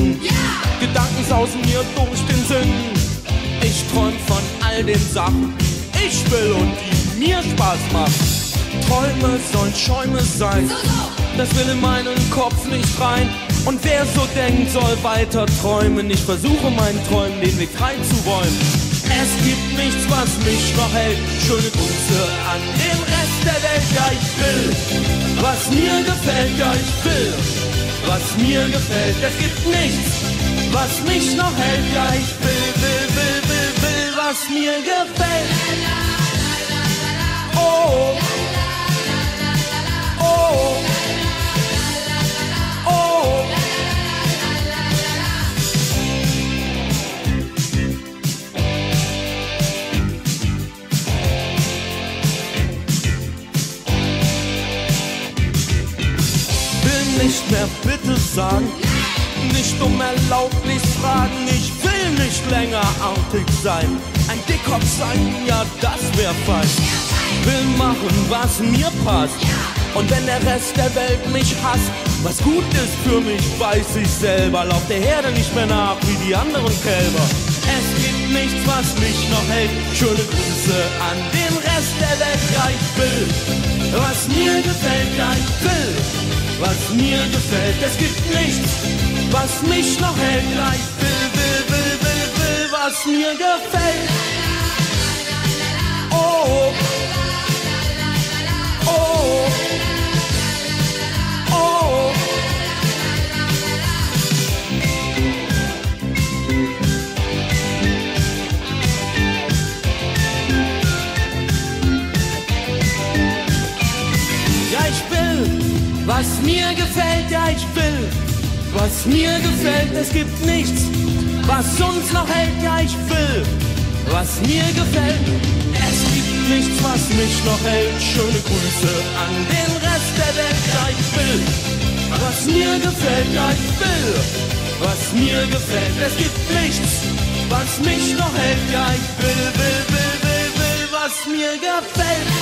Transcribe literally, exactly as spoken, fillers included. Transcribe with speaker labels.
Speaker 1: Sinn.
Speaker 2: Ja!
Speaker 1: Gedanken sausen mir durch den Sinn. Ich träum von all den Sachen, ich will und die mir Spaß machen. Träume sollen Schäume sein,
Speaker 2: So, so!
Speaker 1: das will in meinen Kopf nicht rein. Und wer so denkt, soll weiter träumen. Ich versuche meinen Träumen den Weg frei zu räumen. Es gibt nichts, was mich noch hält. Schöne Grüße an den Rest der Welt. Ja, ich will, was mir gefällt. Ja, ich will, was mir gefällt. Es gibt nichts, was mich noch hält. Ja, ich will, will, will, will, will, was mir gefällt. Oh, oh, oh. Nicht mehr bitte sagen, nicht um Erlaubnis fragen, ich will nicht länger artig sein, ein Dickkopf sein, ja das wär fein. Will machen, was mir passt, und wenn der Rest der Welt mich hasst, was gut ist für mich, weiß ich selber, lauf der Herde nicht mehr nach wie die anderen Kälber. Es gibt nichts, was mich noch hält, schöne Grüße an den Rest der Welt, ja ich will, was mir gefällt, ja ich will, was mir gefällt. Es gibt nichts, was mich noch hält. Ja, ich will, will, will, will, will, was mir gefällt. Oh, oh, oh. Ja, ich will, was mir gefällt, ja ich will, was mir gefällt, es gibt nichts, was uns noch hält, ja ich will, was mir gefällt, es gibt nichts, was mich noch hält, schöne Grüße an den Rest der Welt, ja ich will, was mir gefällt, ja ich will, was mir gefällt, es gibt nichts, was mich noch hält, ja ich will, will, will, will, will, was mir gefällt.